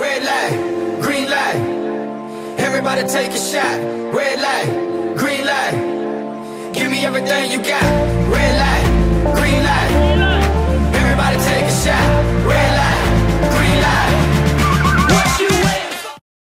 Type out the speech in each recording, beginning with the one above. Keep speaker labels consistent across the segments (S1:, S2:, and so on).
S1: red light, green light. Everybody take a shot. Red light, green light. Give me everything you got. Red light, green light. Everybody take a shot. Red light, green light. What you waiting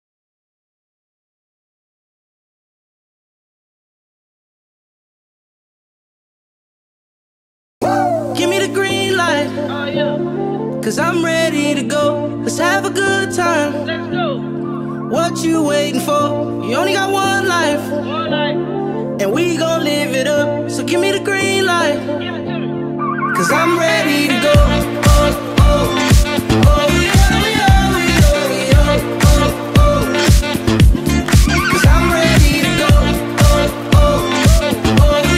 S2: for? Give me the green light. Cause I'm ready to go. Let's have a good time. Let's go. What you waiting for? You only got one life. And we gon' live it up. So give me the green light. Cause I'm ready to go. Oh, oh, oh, cause I'm ready to go. Oh, oh,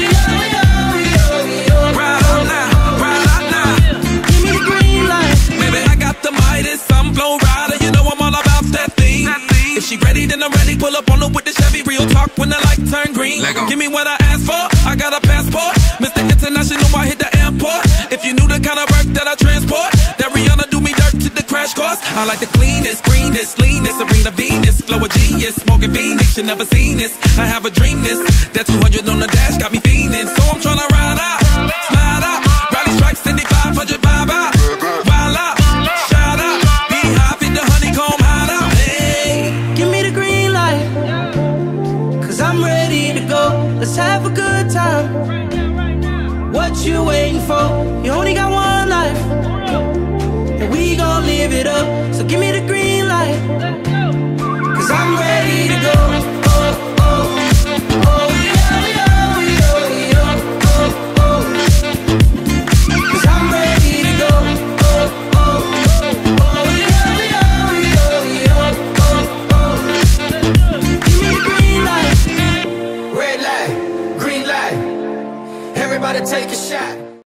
S2: oh,
S3: ride out now, ride out now.
S2: Give me the green light.
S3: Baby, I got the Midas, I'm flow rider. You know I'm all about that thing. If she ready, then I'm ready. Pull up on her with the Chevy. Real talk when the light turn green. Give me what I asked for. I got a passport. Mr. International, I hit the airport. If you knew the kind of work that I transport, that Rihanna do me dirt to the crash course. I like the cleanest, greenest, leanest, Serena Venus, flow a genius, smoking Phoenix. You never seen this. I have a dream this. That 200 on the dash got me fiending. So I'm tryna ride out, slide out, rally strikes, 500 vibe out, wild out, shout out, beehive, hit the honeycomb hide out. Hey,
S2: give me the green light. Cause I'm ready to go. Let's have a good time. What you waiting for? You only got one life. And we gon' live it up. So give me the green light. Cause I'm ready to go. Oh, oh, oh, cause I'm ready to go. Oh, oh, oh, give me the green light.
S1: red light, green light. Everybody take a shot.